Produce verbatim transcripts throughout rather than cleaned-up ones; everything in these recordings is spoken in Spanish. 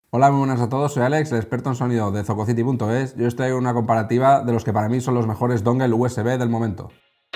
Hola, muy buenas a todos, soy Alex, el experto en sonido de Zococity punto es. Yo os traigo una comparativa de los que para mí son los mejores dongle U S B del momento.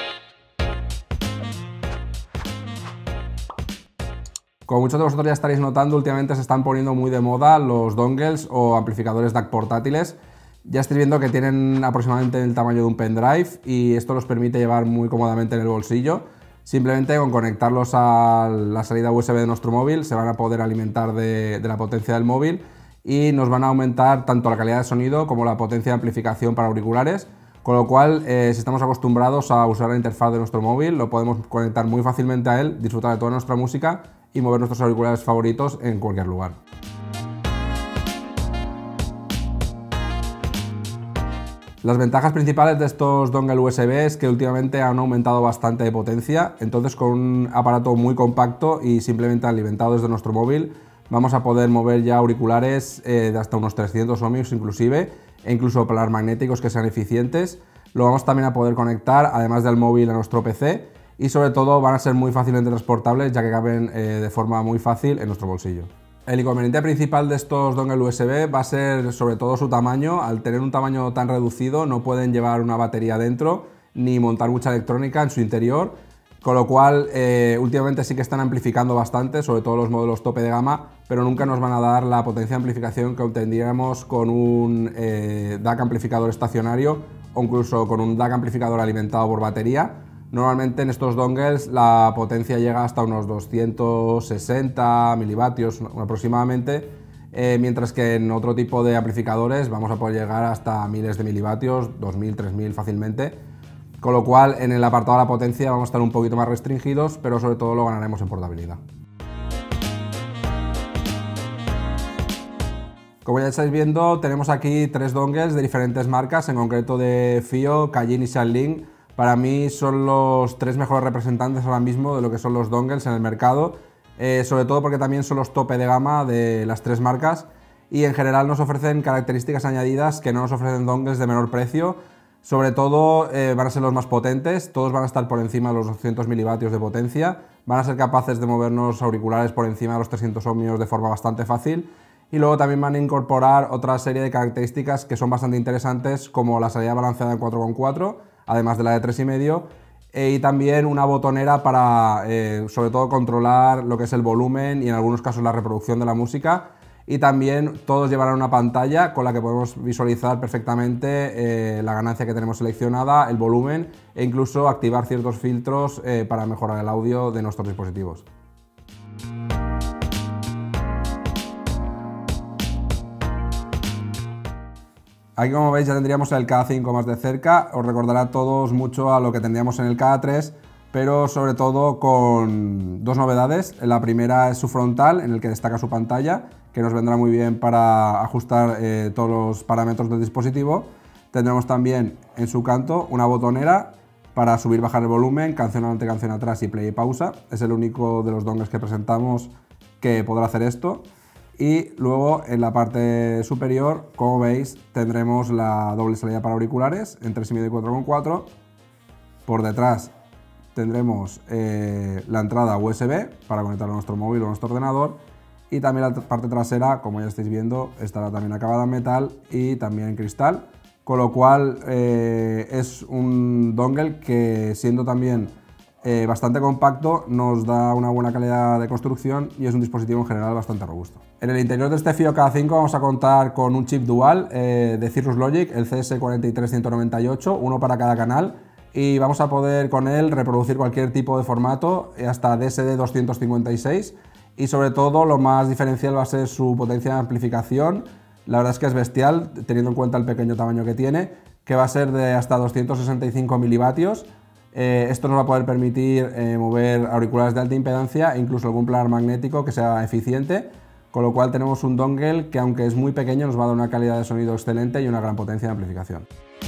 Como muchos de vosotros ya estaréis notando, últimamente se están poniendo muy de moda los dongles o amplificadores D A C portátiles. Ya estáis viendo que tienen aproximadamente el tamaño de un pendrive y esto los permite llevar muy cómodamente en el bolsillo. Simplemente con conectarlos a la salida U S B de nuestro móvil se van a poder alimentar de, de la potencia del móvil y nos van a aumentar tanto la calidad de sonido como la potencia de amplificación para auriculares, con lo cual eh, si estamos acostumbrados a usar la interfaz de nuestro móvil lo podemos conectar muy fácilmente a él, disfrutar de toda nuestra música y mover nuestros auriculares favoritos en cualquier lugar. Las ventajas principales de estos dongle U S B es que últimamente han aumentado bastante de potencia, entonces con un aparato muy compacto y simplemente alimentado desde nuestro móvil vamos a poder mover ya auriculares eh, de hasta unos trescientos ohmios inclusive, e incluso planar magnéticos que sean eficientes. Lo vamos también a poder conectar además del móvil a nuestro P C y sobre todo van a ser muy fácilmente transportables ya que caben eh, de forma muy fácil en nuestro bolsillo. El inconveniente principal de estos dongle U S B va a ser sobre todo su tamaño. Al tener un tamaño tan reducido no pueden llevar una batería dentro ni montar mucha electrónica en su interior, con lo cual eh, últimamente sí que están amplificando bastante, sobre todo los modelos tope de gama, pero nunca nos van a dar la potencia de amplificación que obtendríamos con un eh, D A C amplificador estacionario o incluso con un D A C amplificador alimentado por batería. Normalmente en estos dongles la potencia llega hasta unos doscientos sesenta milivatios aproximadamente, eh, mientras que en otro tipo de amplificadores vamos a poder llegar hasta miles de milivatios, dos mil, tres mil fácilmente, con lo cual en el apartado de la potencia vamos a estar un poquito más restringidos, pero sobre todo lo ganaremos en portabilidad. Como ya estáis viendo, tenemos aquí tres dongles de diferentes marcas, en concreto de FiiO, Kajin y Shanling. Para mí son los tres mejores representantes ahora mismo de lo que son los dongles en el mercado, eh, sobre todo porque también son los tope de gama de las tres marcas y en general nos ofrecen características añadidas que no nos ofrecen dongles de menor precio. Sobre todo eh, van a ser los más potentes, todos van a estar por encima de los doscientos milivatios de potencia, van a ser capaces de movernos auriculares por encima de los trescientos ohmios de forma bastante fácil y luego también van a incorporar otra serie de características que son bastante interesantes, como la salida balanceada en cuatro coma cuatro, además de la de tres coma cinco, eh, y también una botonera para eh, sobre todo controlar lo que es el volumen y en algunos casos la reproducción de la música, y también todos llevarán una pantalla con la que podemos visualizar perfectamente eh, la ganancia que tenemos seleccionada, el volumen e incluso activar ciertos filtros eh, para mejorar el audio de nuestros dispositivos. Aquí, como veis, ya tendríamos el K A cinco más de cerca. Os recordará a todos mucho a lo que tendríamos en el K A tres, pero sobre todo con dos novedades. La primera es su frontal, en el que destaca su pantalla, que nos vendrá muy bien para ajustar eh, todos los parámetros del dispositivo. Tendremos también en su canto una botonera para subir y bajar el volumen, canción adelante, canción atrás y play y pausa. Es el único de los dongles que presentamos que podrá hacer esto. Y luego en la parte superior, como veis, tendremos la doble salida para auriculares en tres coma cinco y cuatro coma cuatro. Por detrás tendremos eh, la entrada U S B para conectarlo a nuestro móvil o a nuestro ordenador. Y también la parte trasera, como ya estáis viendo, estará también acabada en metal y también en cristal. Con lo cual eh, es un dongle que, siendo también eh, bastante compacto, nos da una buena calidad de construcción y es un dispositivo en general bastante robusto. En el interior de este FiiO K A cinco vamos a contar con un chip dual eh, de Cirrus Logic, el C S cuatro tres uno nueve ocho, uno para cada canal, y vamos a poder con él reproducir cualquier tipo de formato, hasta D S D doscientos cincuenta y seis, y sobre todo lo más diferencial va a ser su potencia de amplificación. La verdad es que es bestial, teniendo en cuenta el pequeño tamaño que tiene, que va a ser de hasta doscientos sesenta y cinco milivatios. Eh, esto nos va a poder permitir eh, mover auriculares de alta impedancia e incluso algún planar magnético que sea eficiente, con lo cual tenemos un dongle que, aunque es muy pequeño, nos va a dar una calidad de sonido excelente y una gran potencia de amplificación.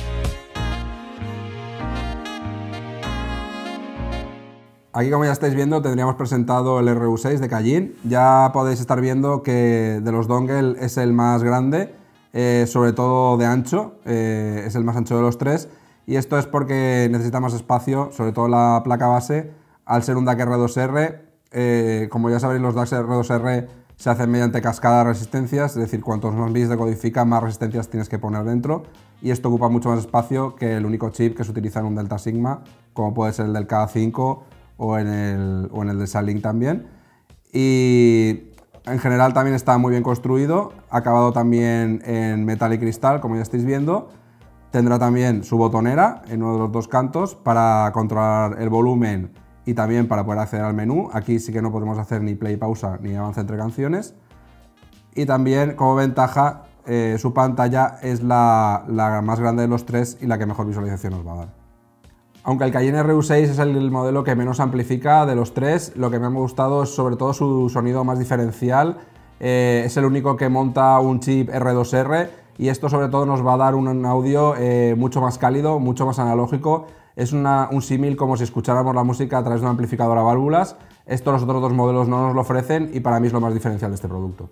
Aquí, como ya estáis viendo, tendríamos presentado el R U seis de Kajin. Ya podéis estar viendo que de los dongle es el más grande, eh, sobre todo de ancho, eh, es el más ancho de los tres, y esto es porque necesita más espacio, sobre todo la placa base, al ser un D A C R dos R. Eh, como ya sabéis, los D A C R dos R se hacen mediante cascada de resistencias, es decir, cuantos más bits decodifica, más resistencias tienes que poner dentro, y esto ocupa mucho más espacio que el único chip que se utiliza en un Delta Sigma, como puede ser el del K A cinco o en el, o en el de SignLink también. Y en general también está muy bien construido, acabado también en metal y cristal, como ya estáis viendo. Tendrá también su botonera en uno de los dos cantos para controlar el volumen y también para poder acceder al menú. Aquí sí que no podemos hacer ni play, pausa, ni avance entre canciones. Y también, como ventaja, eh, su pantalla es la, la más grande de los tres y la que mejor visualización nos va a dar. Aunque el Cayenne R U seis es el modelo que menos amplifica de los tres, lo que me ha gustado es sobre todo su sonido más diferencial. Eh, es el único que monta un chip R dos R y esto sobre todo nos va a dar un audio eh, mucho más cálido, mucho más analógico. Es una, un símil como si escucháramos la música a través de un amplificador a válvulas. Esto los otros dos modelos no nos lo ofrecen y para mí es lo más diferencial de este producto.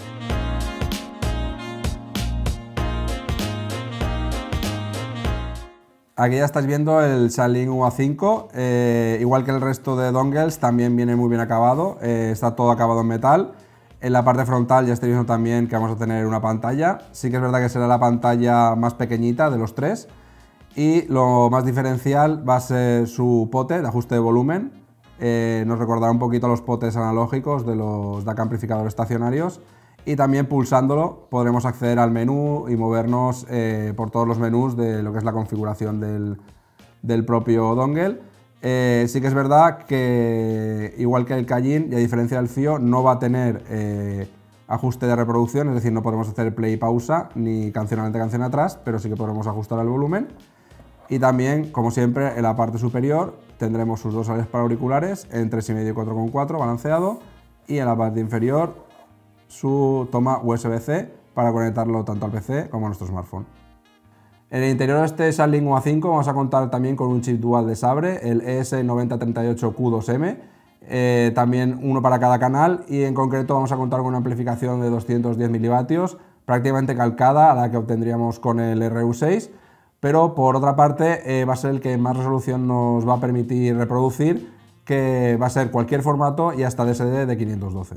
Aquí ya estáis viendo el SignLink U A cinco, eh, igual que el resto de dongles, también viene muy bien acabado, eh, está todo acabado en metal. En la parte frontal ya estáis viendo también que vamos a tener una pantalla. Sí que es verdad que será la pantalla más pequeñita de los tres. Y lo más diferencial va a ser su pote de ajuste de volumen. Eh, nos recordará un poquito a los potes analógicos de los D A C amplificadores estacionarios. Y también pulsándolo podremos acceder al menú y movernos eh, por todos los menús de lo que es la configuración del, del propio dongle. Eh, sí que es verdad que, igual que el Cayenne, y a diferencia del F I O, no va a tener eh, ajuste de reproducción, es decir, no podremos hacer play y pausa, ni canción adelante, canción atrás, pero sí que podremos ajustar el volumen. Y también, como siempre, en la parte superior tendremos sus dos salidas para auriculares en tres coma cinco y cuatro coma cuatro balanceado, y en la parte inferior su toma U S B C para conectarlo tanto al P C como a nuestro smartphone. En el interior de este SignLink U A cinco vamos a contar también con un chip dual de Sabre, el E S nueve cero tres ocho Q dos M, eh, también uno para cada canal, y en concreto vamos a contar con una amplificación de doscientos diez milivatios, prácticamente calcada a la que obtendríamos con el R U seis, pero por otra parte eh, va a ser el que más resolución nos va a permitir reproducir, que va a ser cualquier formato y hasta D S D de quinientos doce.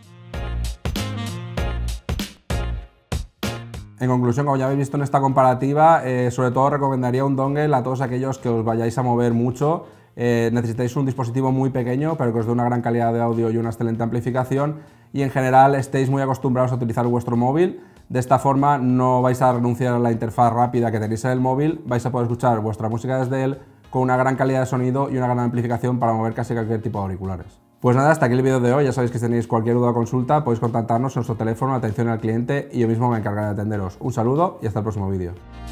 En conclusión, como ya habéis visto en esta comparativa, eh, sobre todo recomendaría un dongle a todos aquellos que os vayáis a mover mucho, eh, necesitáis un dispositivo muy pequeño pero que os dé una gran calidad de audio y una excelente amplificación, y en general estéis muy acostumbrados a utilizar vuestro móvil. De esta forma no vais a renunciar a la interfaz rápida que tenéis en el móvil, vais a poder escuchar vuestra música desde él con una gran calidad de sonido y una gran amplificación para mover casi cualquier tipo de auriculares. Pues nada, hasta aquí el vídeo de hoy. Ya sabéis que si tenéis cualquier duda o consulta podéis contactarnos en nuestro teléfono, atención al cliente, y yo mismo me encargaré de atenderos. Un saludo y hasta el próximo vídeo.